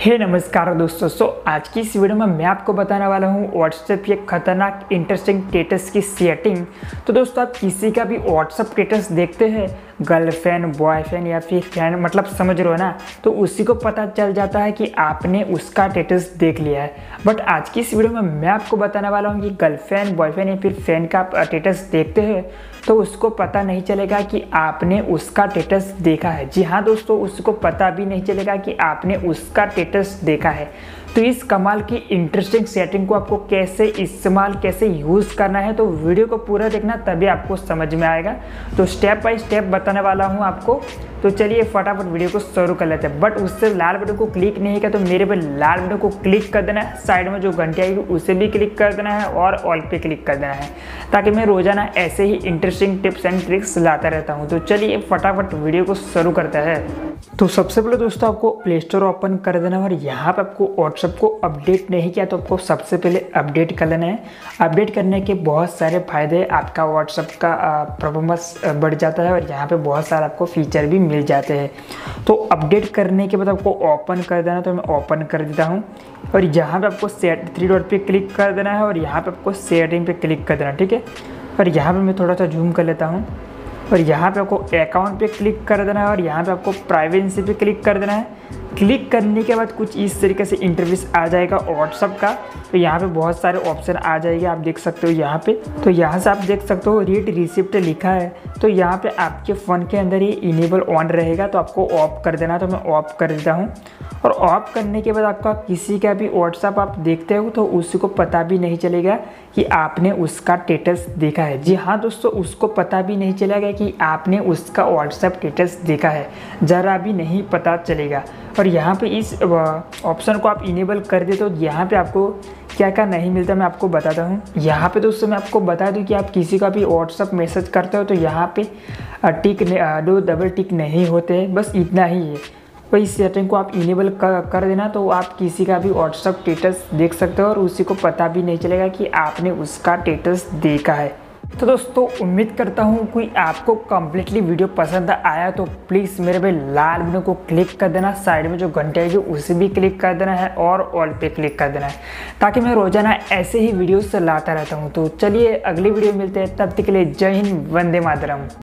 नमस्कार दोस्तों। आज की इस वीडियो में मैं आपको बताने वाला हूँ व्हाट्सएप की एक खतरनाक इंटरेस्टिंग स्टेटस की सेटिंग। तो दोस्तों, आप किसी का भी व्हाट्सएप स्टेटस देखते हैं, गर्लफ्रेंड, बॉयफ्रेंड या फिर फ्रेंड, मतलब समझ रहे हो ना, तो उसी को पता चल जाता है कि आपने उसका स्टेटस देख लिया है। बट आज की इस वीडियो में मैं आपको बताने वाला हूँ कि गर्लफ्रेंड, बॉयफ्रेंड या फिर फ्रेंड का आप स्टेटस देखते हैं तो उसको पता नहीं चलेगा कि आपने उसका स्टेटस देखा है। जी हाँ दोस्तों, उसको पता भी नहीं चलेगा कि आपने उसका स्टेटस देखा है। तो इस कमाल की इंटरेस्टिंग सेटिंग को आपको कैसे इस्तेमाल, कैसे यूज़ करना है, तो वीडियो को पूरा देखना, तभी आपको समझ में आएगा। तो स्टेप बाय स्टेप बताने वाला हूँ आपको। तो चलिए फटाफट वीडियो को शुरू कर लेते हैं। बट उससे लाल बटन को क्लिक नहीं किया तो मेरे पे लाल बटन को क्लिक कर देना है, साइड में जो घंटी आएगी उसे भी क्लिक कर देना है और ऑल पे क्लिक कर देना है, ताकि मैं रोजाना ऐसे ही इंटरेस्टिंग टिप्स एंड ट्रिक्स लाता रहता हूँ। तो चलिए फटाफट वीडियो को शुरू करते हैं। तो सबसे पहले दोस्तों, आपको प्ले स्टोर ओपन कर देना है और यहाँ पे आपको व्हाट्सएप को अपडेट नहीं किया तो आपको सबसे पहले अपडेट कर लेना है। अपडेट करने के बहुत सारे फायदे, आपका व्हाट्सएप का परफॉर्मेंस बढ़ जाता है और यहाँ पे बहुत सारे आपको फीचर भी मिल जाते हैं। तो अपडेट करने के बाद आपको ओपन कर देना, तो मैं ओपन कर देता हूँ और यहाँ पे आपको सेट 3 डॉट पे क्लिक कर देना है और यहाँ पे आपको सेटिंग पे क्लिक कर देना, ठीक है। और यहाँ पे मैं थोड़ा सा जूम कर लेता हूँ और यहाँ पे आपको अकाउंट पे क्लिक कर देना है और यहाँ पे आपको प्राइवेसी पे क्लिक कर देना है। क्लिक करने के बाद कुछ इस तरीके से इंटरफेस आ जाएगा व्हाट्सएप का। तो यहाँ पे बहुत सारे ऑप्शन आ जाएंगे, आप देख सकते हो यहाँ पे। तो यहाँ से आप देख सकते हो रीड रिसिप्ट लिखा है, तो यहाँ पे आपके फ़ोन के अंदर ये इनेबल ऑन रहेगा, तो आपको ऑफ कर देना। तो मैं ऑफ कर देता हूँ और ऑफ करने के बाद आपका किसी का भी व्हाट्सएप आप देखते हो तो उसी को पता भी नहीं चलेगा कि आपने उसका स्टेटस देखा है। जी हाँ दोस्तों, उसको पता भी नहीं चलेगा कि आपने उसका व्हाट्सएप स्टेटस देखा है, ज़रा भी नहीं पता चलेगा। और यहाँ पे इस ऑप्शन को आप इनेबल कर दे तो यहाँ पे आपको क्या क्या नहीं मिलता मैं आपको बताता हूँ। यहाँ पे दोस्तों मैं आपको बता दूँ कि आप किसी का भी व्हाट्सएप मैसेज करते हो तो यहाँ पे टिक दो डबल टिक नहीं होते, बस इतना ही है। तो इस सेटिंग को आप इनेबल कर देना तो आप किसी का भी व्हाट्सएप स्टेटस देख सकते हो और उसी को पता भी नहीं चलेगा कि आपने उसका स्टेटस देखा है। तो दोस्तों, उम्मीद करता हूँ कि आपको कम्प्लीटली वीडियो पसंद आया, तो प्लीज़ मेरे पे लाल बटन को क्लिक कर देना, साइड में जो घंटे आएगी उसे भी क्लिक कर देना है और ऑल पे क्लिक कर देना है, ताकि मैं रोजाना ऐसे ही वीडियोस लाता रहता हूँ। तो चलिए अगली वीडियो मिलते हैं, तब तक के लिए जय हिंद, वंदे मातरम।